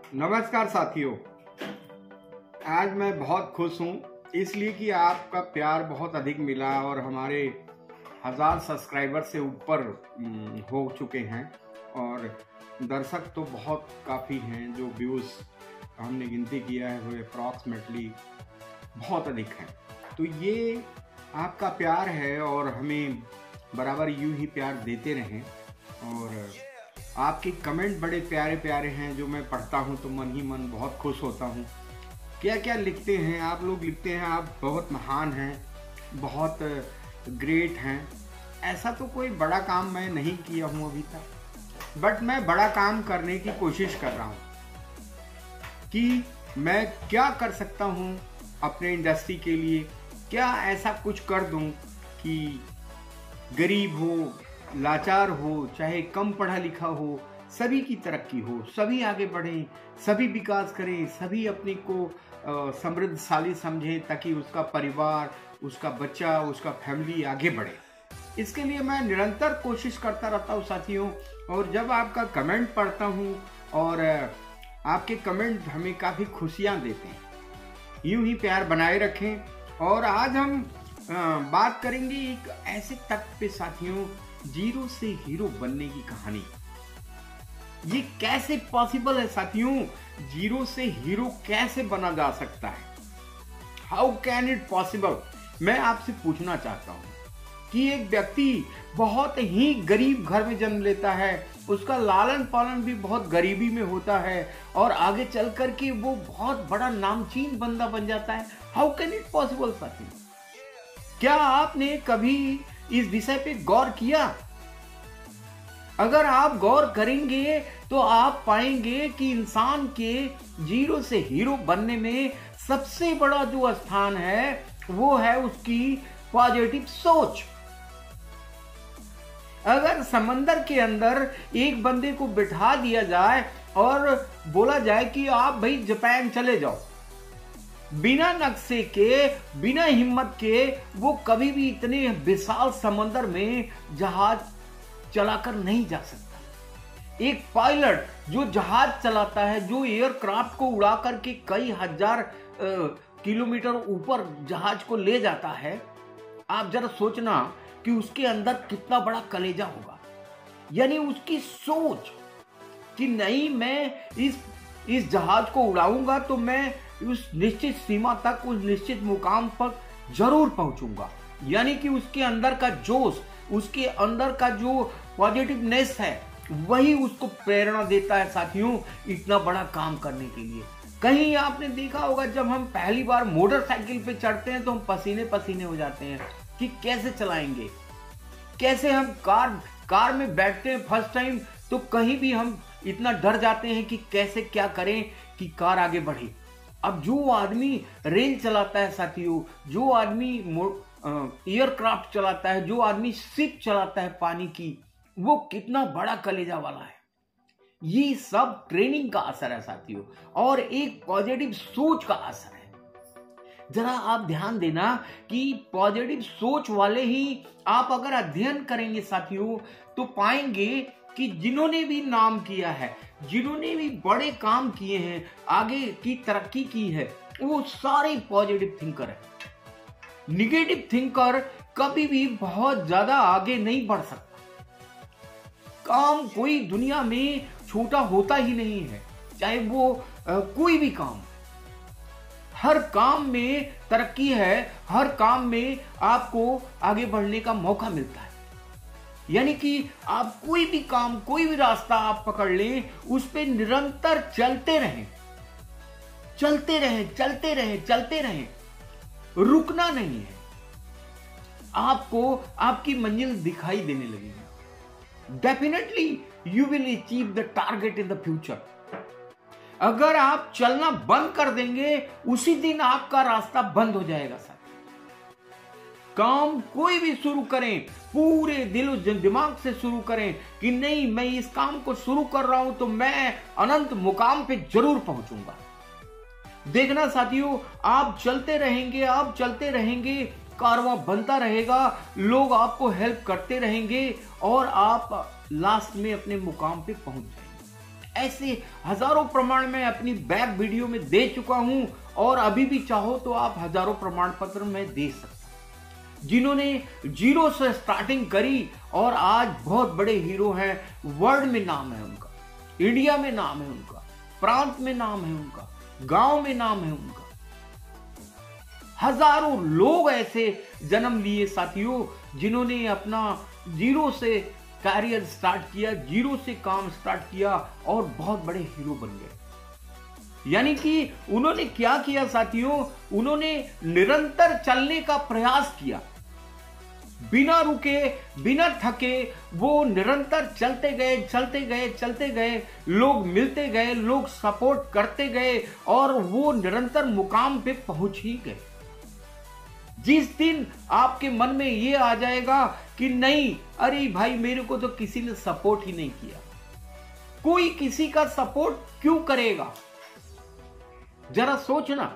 नमस्कार साथियों। आज मैं बहुत खुश हूँ इसलिए कि आपका प्यार बहुत अधिक मिला और हमारे 1000 सब्सक्राइबर से ऊपर हो चुके हैं और दर्शक तो बहुत काफ़ी हैं। जो व्यूज़ हमने गिनती किया है वो अप्रॉक्सीमेटली बहुत अधिक हैं। तो ये आपका प्यार है और हमें बराबर यूं ही प्यार देते रहें। और आपके कमेंट बड़े प्यारे प्यारे हैं जो मैं पढ़ता हूं तो मन ही मन बहुत खुश होता हूं। क्या क्या लिखते हैं आप लोग, लिखते हैं आप बहुत महान हैं, बहुत ग्रेट हैं। ऐसा तो कोई बड़ा काम मैं नहीं किया हूं अभी तक, बट मैं बड़ा काम करने की कोशिश कर रहा हूं कि मैं क्या कर सकता हूं अपने इंडस्ट्री के लिए। क्या ऐसा कुछ कर दूं कि गरीब हो, लाचार हो, चाहे कम पढ़ा लिखा हो, सभी की तरक्की हो, सभी आगे बढ़ें, सभी विकास करें, सभी अपने को समृद्धशाली समझें ताकि उसका परिवार, उसका बच्चा, उसका फैमिली आगे बढ़े। इसके लिए मैं निरंतर कोशिश करता रहता हूँ साथियों। और जब आपका कमेंट पढ़ता हूँ और आपके कमेंट हमें काफ़ी खुशियाँ देते हैं। यूं ही प्यार बनाए रखें। और आज हम बात करेंगे एक ऐसे तत्व पे साथियों, जीरो से हीरो बनने की कहानी। ये कैसे पॉसिबल है साथियों? जीरो से हीरो कैसे बना जा सकता है? How can it possible? मैं आपसे पूछना चाहता हूं कि एक व्यक्ति बहुत ही गरीब घर में जन्म लेता है, उसका लालन पालन भी बहुत गरीबी में होता है और आगे चल करके वो बहुत बड़ा नामचीन बंदा बन जाता है। हाउ कैन इट पॉसिबल साथियों? क्या आपने कभी इस विषय पे गौर किया? अगर आप गौर करेंगे तो आप पाएंगे कि इंसान के जीरो से हीरो बनने में सबसे बड़ा जो स्थान है वो है उसकी पॉजिटिव सोच। अगर समंदर के अंदर एक बंदे को बिठा दिया जाए और बोला जाए कि आप भाई जापान चले जाओ, बिना नक्शे के, बिना हिम्मत के वो कभी भी इतने विशाल समंदर में जहाज चलाकर नहीं जा सकता। एक पायलट जो जहाज चलाता है, जो एयरक्राफ्ट को उड़ा करके कई हजार किलोमीटर ऊपर जहाज को ले जाता है, आप जरा सोचना कि उसके अंदर कितना बड़ा कलेजा होगा। यानी उसकी सोच कि नहीं, मैं इस जहाज को उड़ाऊंगा तो मैं उस निश्चित सीमा तक, उस निश्चित मुकाम पर जरूर पहुंचूंगा। यानी कि उसके अंदर का जोश, उसके अंदर का जो पॉजिटिवनेस है, वही उसको प्रेरणा देता है साथियों इतना बड़ा काम करने के लिए। कहीं आपने देखा होगा जब हम पहली बार मोटरसाइकिल पे चढ़ते हैं तो हम पसीने पसीने हो जाते हैं कि कैसे चलाएंगे, कैसे हम कार में बैठते हैं फर्स्ट टाइम तो कहीं भी हम इतना डर जाते हैं कि कैसे क्या करें कि कार आगे बढ़े। अब जो आदमी रेल चलाता है साथियों, जो आदमी एयरक्राफ्ट चलाता है, जो आदमी शिप चलाता है पानी की, वो कितना बड़ा कलेजा वाला है। ये सब ट्रेनिंग का असर है साथियों और एक पॉजिटिव सोच का असर है। जरा आप ध्यान देना कि पॉजिटिव सोच वाले ही आप अगर अध्ययन करेंगे साथियों तो पाएंगे कि जिन्होंने भी नाम किया है, जिन्होंने भी बड़े काम किए हैं, आगे की तरक्की की है, वो सारे पॉजिटिव थिंकर है। निगेटिव थिंकर कभी भी बहुत ज्यादा आगे नहीं बढ़ सकता। काम कोई दुनिया में छोटा होता ही नहीं है, चाहे वो कोई भी काम। हर काम में तरक्की है, हर काम में आपको आगे बढ़ने का मौका मिलता है। यानी कि आप कोई भी काम, कोई भी रास्ता आप पकड़ लें, उस पे निरंतर चलते रहें, चलते रहें, चलते रहें, चलते रहें, रुकना नहीं है। आपको आपकी मंजिल दिखाई देने लगेगी। Definitely you will achieve the target in the future. अगर आप चलना बंद कर देंगे उसी दिन आपका रास्ता बंद हो जाएगा साथ। काम कोई भी शुरू करें, पूरे दिल दिमाग से शुरू करें कि नहीं, मैं इस काम को शुरू कर रहा हूं तो मैं अनंत मुकाम पे जरूर पहुंचूंगा। देखना साथियों, आप चलते रहेंगे, आप चलते रहेंगे, कारवां बनता रहेगा, लोग आपको हेल्प करते रहेंगे और आप लास्ट में अपने मुकाम पे पहुंच जाएंगे। ऐसे हजारों प्रमाण में अपनी बैक वीडियो में दे चुका हूं और अभी भी चाहो तो आप हजारों प्रमाण पत्र में दे सकते हैं। जिन्होंने जीरो से स्टार्टिंग करी और आज बहुत बड़े हीरो हैं, वर्ल्ड में नाम है उनका, इंडिया में नाम है उनका, प्रांत में नाम है उनका, गांव में नाम है उनका। हजारों लोग ऐसे जन्म लिए साथियों, जिन्होंने अपना जीरो से कैरियर स्टार्ट किया, जीरो से काम स्टार्ट किया और बहुत बड़े हीरो बन गए। यानी कि उन्होंने क्या किया साथियों, उन्होंने निरंतर चलने का प्रयास किया, बिना रुके बिना थके वो निरंतर चलते गए चलते गए चलते गए, लोग मिलते गए, लोग सपोर्ट करते गए और वो निरंतर मुकाम पे पहुंच ही गए। जिस दिन आपके मन में ये आ जाएगा कि नहीं, अरे भाई मेरे को तो किसी ने सपोर्ट ही नहीं किया, कोई किसी का सपोर्ट क्यों करेगा, जरा सोचना।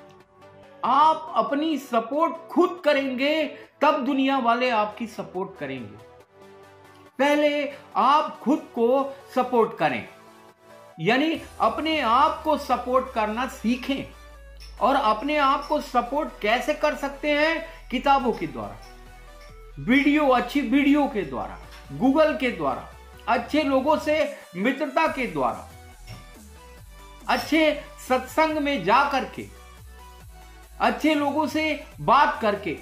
आप अपनी सपोर्ट खुद करेंगे तब दुनिया वाले आपकी सपोर्ट करेंगे। पहले आप खुद को सपोर्ट करें, यानी अपने आप को सपोर्ट करना सीखें। और अपने आप को सपोर्ट कैसे कर सकते हैं? किताबों के द्वारा, वीडियो, अच्छी वीडियो के द्वारा, गूगल के द्वारा, अच्छे लोगों से मित्रता के द्वारा, अच्छे सत्संग में जा करके, अच्छे लोगों से बात करके।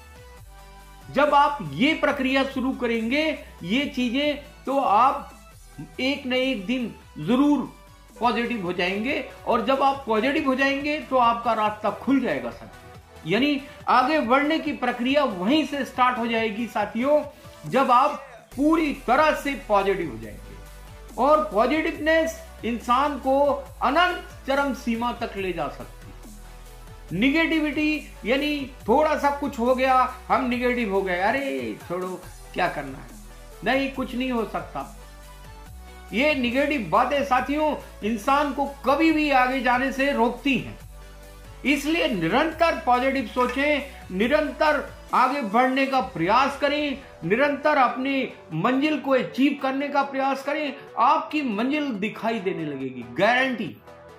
जब आप ये प्रक्रिया शुरू करेंगे, ये चीजें, तो आप एक न एक दिन जरूर पॉजिटिव हो जाएंगे। और जब आप पॉजिटिव हो जाएंगे तो आपका रास्ता खुल जाएगा साथियों। यानी आगे बढ़ने की प्रक्रिया वहीं से स्टार्ट हो जाएगी साथियों, जब आप पूरी तरह से पॉजिटिव हो जाएंगे। और पॉजिटिवनेस इंसान को अनंत चरम सीमा तक ले जा सकती है। निगेटिविटी यानी थोड़ा सा कुछ हो गया, हम निगेटिव हो गए, अरे छोड़ो क्या करना है, नहीं कुछ नहीं हो सकता। ये निगेटिव बातें साथियों इंसान को कभी भी आगे जाने से रोकती हैं। इसलिए निरंतर पॉजिटिव सोचें, निरंतर आगे बढ़ने का प्रयास करें, निरंतर अपनी मंजिल को अचीव करने का प्रयास करें। आपकी मंजिल दिखाई देने लगेगी, गारंटी।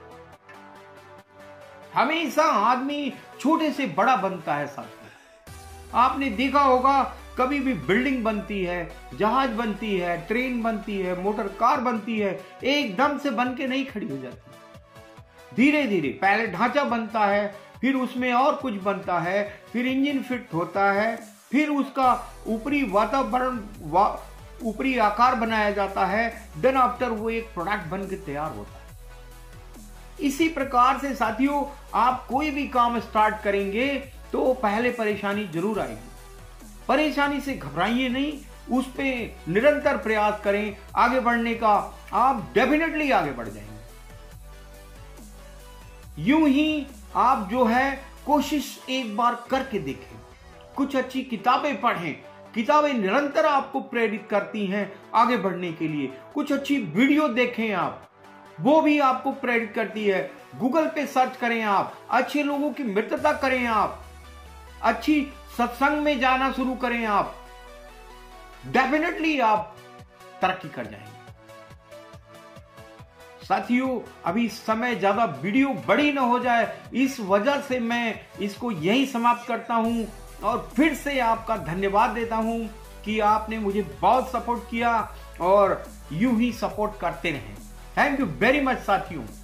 हमेशा आदमी छोटे से बड़ा बनता है साथियों। आपने देखा होगा, कभी भी बिल्डिंग बनती है, जहाज बनती है, ट्रेन बनती है, मोटर कार बनती है, एकदम से बन के नहीं खड़ी हो जाती। धीरे धीरे पहले ढांचा बनता है, फिर उसमें और कुछ बनता है, फिर इंजन फिट होता है, फिर उसका ऊपरी वातावरण, ऊपरी आकार बनाया जाता है, देन आफ्टर वो एक प्रोडक्ट बन के तैयार होता है। इसी प्रकार से साथियों आप कोई भी काम स्टार्ट करेंगे तो पहले परेशानी जरूर आएगी। परेशानी से घबराइए नहीं, उस पे निरंतर प्रयास करें आगे बढ़ने का, आप डेफिनेटली आगे बढ़ जाएंगे। यूं ही आप जो है कोशिश एक बार करके देखें, कुछ अच्छी किताबें पढ़ें। किताबें निरंतर आपको प्रेरित करती हैं आगे बढ़ने के लिए। कुछ अच्छी वीडियो देखें आप, वो भी आपको प्रेरित करती है। गूगल पे सर्च करें आप, अच्छे लोगों की मित्रता करें आप, अच्छी सत्संग में जाना शुरू करें आप, डेफिनेटली आप तरक्की कर जाएंगे। साथियों अभी समय ज्यादा वीडियो बड़ी ना हो जाए, इस वजह से मैं इसको यही समाप्त करता हूं और फिर से आपका धन्यवाद देता हूं कि आपने मुझे बहुत सपोर्ट किया और यूं ही सपोर्ट करते रहें। थैंक यू वेरी मच साथियों।